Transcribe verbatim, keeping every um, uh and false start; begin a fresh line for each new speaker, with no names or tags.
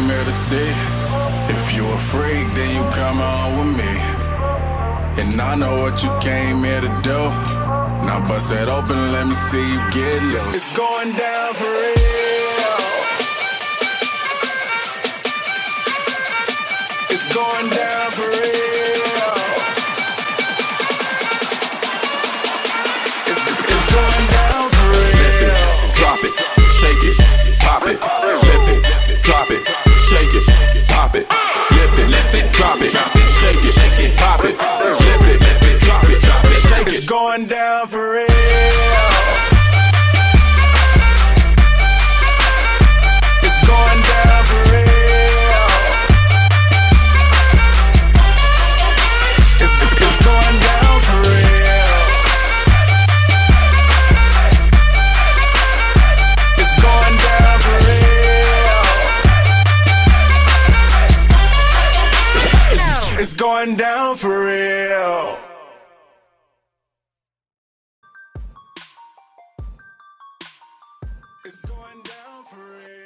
came here to see. If you a freak, then you come on with me. And I know what you came here to do. Now bust it open, let me see you get loose. It's going down for real. It's going down for real. It's, it's going down for real.
Drop it, shake it, pop it, lift it, drop it, shake it, pop it, lift it, lift it, drop it, shake it, shake it, pop it, lift it, lift it, drop it, drop it, shake it.
It's going down for real. It's going down for real. It's, it's going down for real. It's going down for real. It's, it's going down for real. It's going down for real.